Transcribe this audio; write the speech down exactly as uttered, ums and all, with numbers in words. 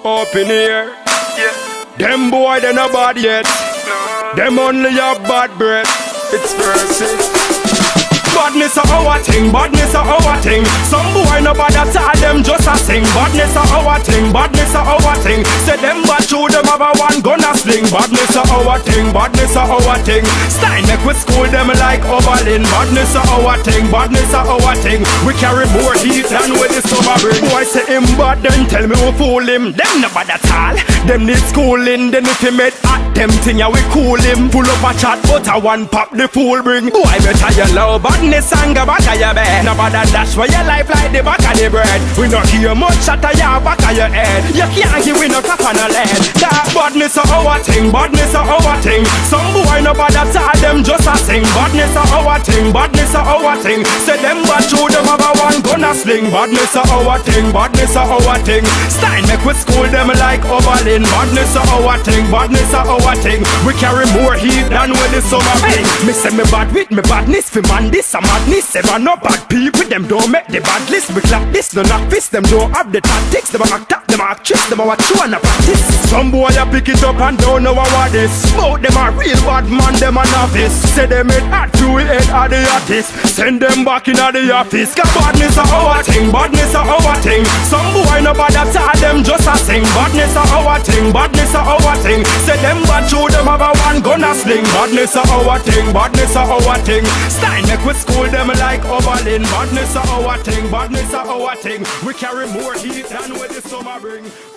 Up in here. Yeah. Them boy they not bad yet. No. Them only have bad breath. It's mercy. Badness a our thing, badness a our thing. Some boy no bad at all, them just a sing. Badness a our thing, badness a our thing. Say them bad through them have a one gun a sling. Badness a our thing, badness a our thing. Stein make we school them like Oberlin. Badness a our thing, badness a our thing. We carry more heat than with the summer bring. Boy say him bad, then tell me who fool him. Them no bad at all, them need schooling. Then if he made at them thing, yeah we cool him. Pull up a chat, but a one pop the fool bring. Boy better you love badness and go back of your bed. No bother dash for your life like the back of the bread. We not hear much shot of your back of your head. You can't give we no cap on a lead. That badness a our thing, badness a our thing. Some boy no bother tell them just a sing. Badness a our thing, badness a our thing. Say them bad through them have a one gun a sling. Badness a our thing, badness a our thing. Stein make we school them like Oberlin. Badness a our thing, badness a our thing. We carry more heat than when the summer bring. Me say me bad with me badness fi man this a madness. Seven no bad people, them don't make the bad list. We clap this, no knock this, them don't have the tactics. Them a act up, them a tricks, them a watch you and a practice. Some boy a pick it up and don't know what this. Both them a real bad man, them a novice. Say them it hot to it head of the artist. Send them back in the office. Cause badness a our thing, badness a our thing. Some boy no bad at all, them just a sing. Badness a our thing, badness a our thing. Say them bad through them have a one gun a sling. Badness a our thing, badness a our thing. Stein make we school them like Oberlin. Badness a our thing, badness a our thing. We carry more heat than with the summer bring.